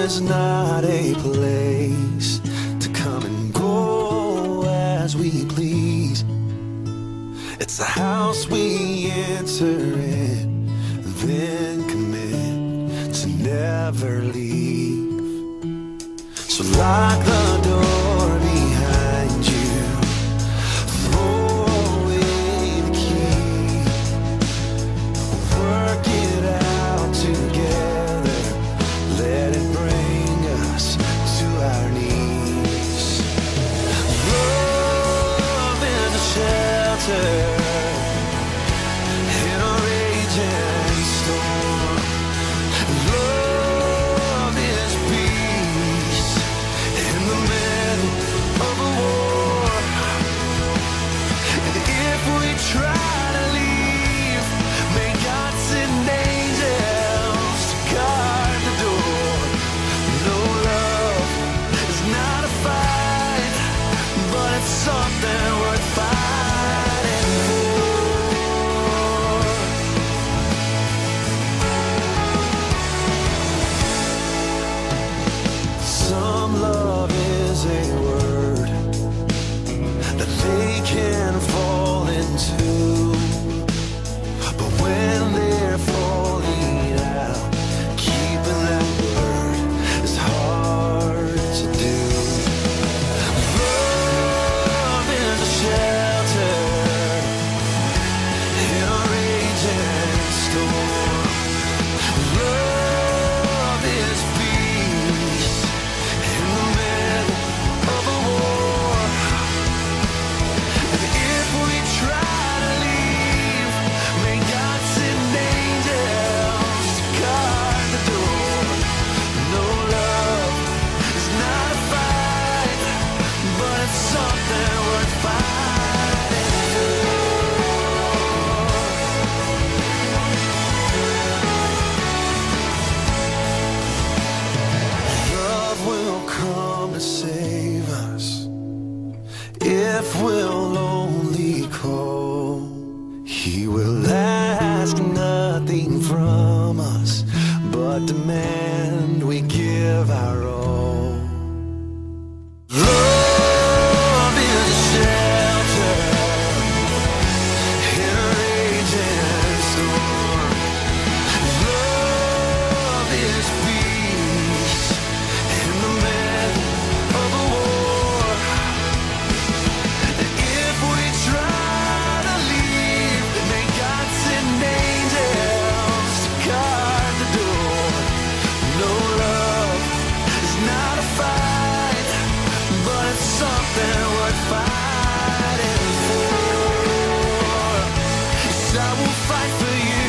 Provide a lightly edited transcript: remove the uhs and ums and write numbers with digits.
is not a place to come and go as we please. It's a house we enter in, then commit to never leave. So lock the door behind you, throw away the key, work it out together, let it bring us to our knees. Love is a shelter in a raging storm. Love is peace in the middle of a war. And if we try to leave, may God send angels to guard the door. No, love is not a fight, but it's something worth fighting for. Some love is a word that they can fall into, but when they're falling out, keeping that word is hard to do. Love is a shelter in a raging storm. Love is peace in the middle of a war. And if we try to leave, may God send angels to guard the door. No, love is not a fight, but it's something worth fighting for. Love will come to save us if we'll only call. He will ask nothing from us, but demand we give our all. Love is a shelter in a raging storm. Love is peace in the middle of a war. And if we try to leave, may God send angels to guard the door. No, love is not a fight, but it's something worth fighting for. Yes, I will fight for you.